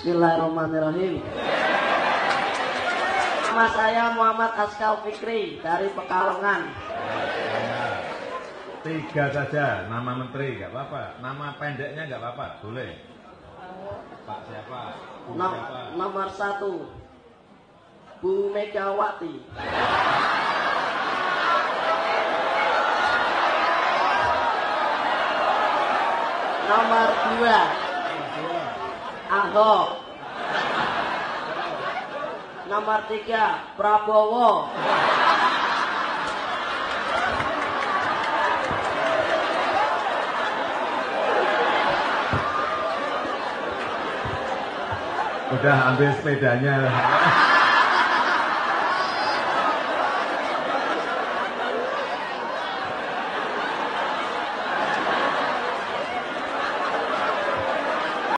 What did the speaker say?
Bismillahirrahmanirrahim. Nama saya Muhammad Askal Fikri dari Pekalongan. 3 saja, nama menteri nggak apa-apa, nama pendeknya nggak apa-apa, boleh. Pak siapa? Siapa? Nomor 1 Bu Megawati. Nomor 2 Ahok. Nomor 3 Prabowo. Udah ambil sepedanya.